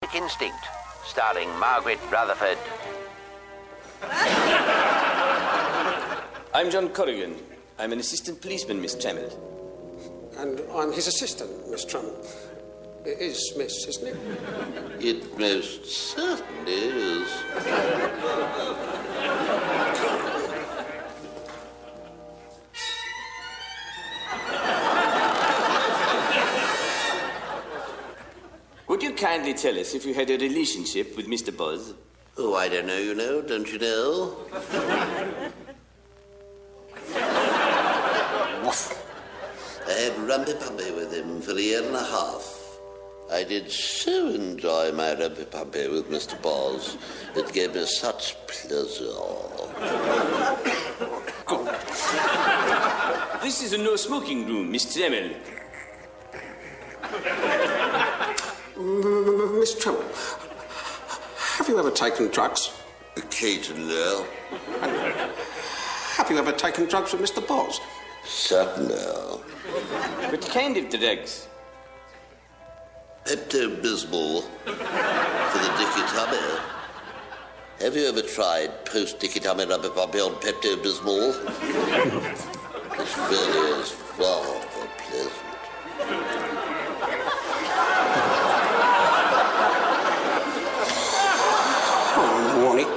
Basic Instinct, starring Margaret Rutherford. I'm John Corrigan. I'm an assistant policeman, Miss Trammell. And I'm his assistant, Miss Trammell. It is Miss, isn't it? It most certainly is. Would you kindly tell us if you had a relationship with Mr. Buzz? Oh, I don't know, you know, don't you know? I had rumpy-pumpy with him for a year and a half. I did so enjoy my rumpy-pumpy with Mr. Buzz. It gave me such pleasure. This is a no-smoking room, Miss Trammell. Miss Trammell, have you ever taken drugs? Occasionally. Have you ever taken drugs with Mr. Buzz? Certainly. What kind of drugs? Pepto-Bismol for the Dicky Tummy. Have you ever tried post-Dicky Tummy rubber puppy on Pepto-Bismol? It really is far from pleasant. Warning.